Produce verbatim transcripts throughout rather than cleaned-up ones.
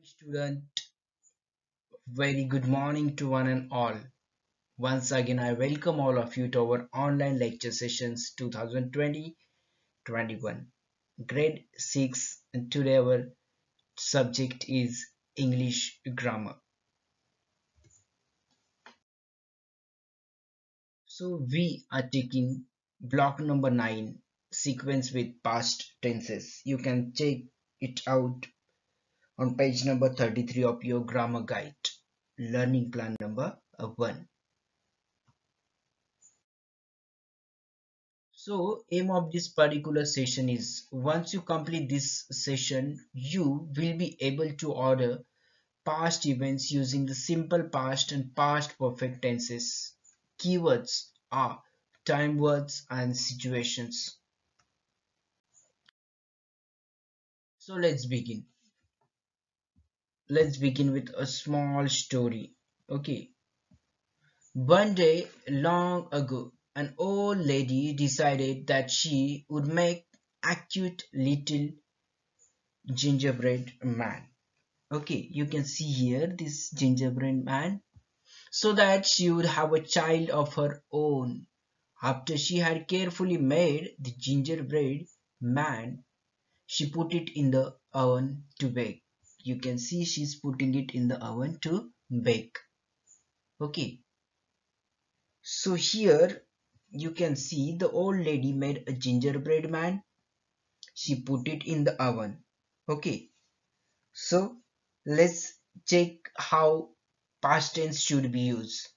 Student, very good morning to one and all. Once again, I welcome all of you to our online lecture sessions twenty twenty twenty-one, grade six, and today our subject is English grammar. So we are taking block number nine, sequence with past tenses. You can check it out on page number thirty-three of your grammar guide, learning plan number one. So aim of this particular session is once you complete this session, you will be able to order past events using the simple past and past perfect tenses. Keywords are time words and situations. So let's begin. Let's begin with a small story. Okay. One day long ago, an old lady decided that she would make a cute little gingerbread man. Okay, you can see here this gingerbread man so that she would have a child of her own. After she had carefully made the gingerbread man, she put it in the oven to bake. You can see she's putting it in the oven to bake. Okay, so here you can see the old lady made a gingerbread man. She put it in the oven. Okay, so let's check how past tense should be used.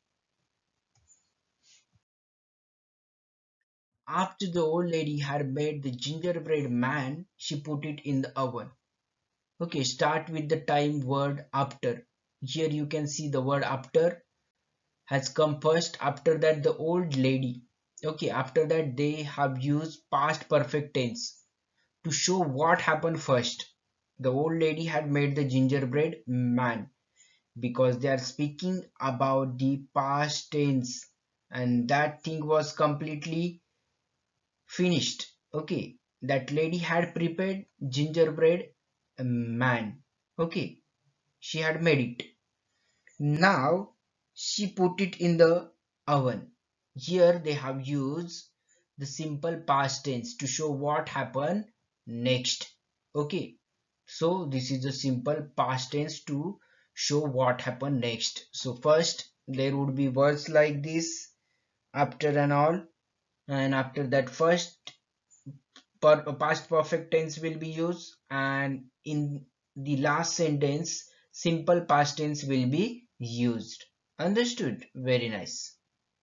After the old lady had made the gingerbread man, she put it in the oven. Okay, start with the time word after. Here you can see the word after has come first. After that, the old lady. Okay, after that, they have used past perfect tense to show what happened first. The old lady had made the gingerbread man because they are speaking about the past tense and that thing was completely finished. Okay, that lady had prepared gingerbread man. Okay, she had made it. Now she put it in the oven. Here they have used the simple past tense to show what happened next. Okay, so this is the simple past tense to show what happened next. So first there would be words like this, after and all, and after that first per, past perfect tense will be used, and in the last sentence simple past tense will be used. Understood? Very nice.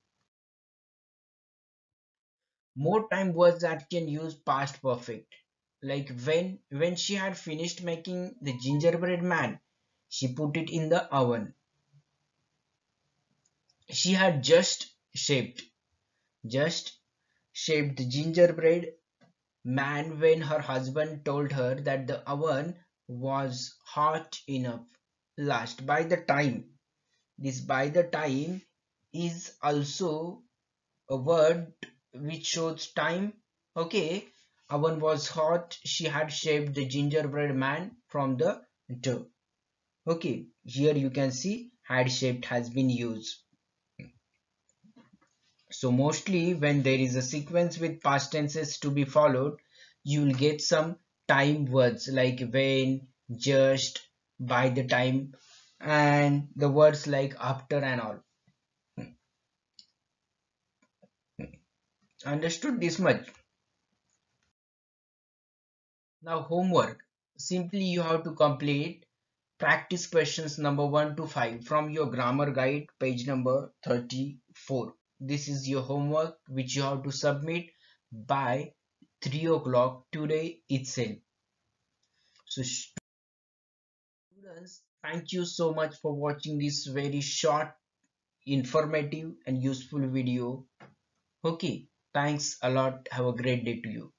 More time words that can use past perfect, like when when she had finished making the gingerbread man, she put it in the oven. She had just shaped just shaped the gingerbread man when her husband told her that the oven was hot enough. Last, by the time. This by the time is also a word which shows time. Okay, oven was hot. She had shaped the gingerbread man from the dough. Okay, here you can see had shaped has been used. So mostly when there is a sequence with past tenses to be followed, you will get some time words like when, just, by the time, and the words like after and all. Understood this much? Now homework. Simply you have to complete practice questions number one to five from your grammar guide page number thirty-four. This is your homework which you have to submit by three o'clock today itself. So students, thank you so much for watching this very short, informative and useful video. Okay, thanks a lot. Have a great day to you.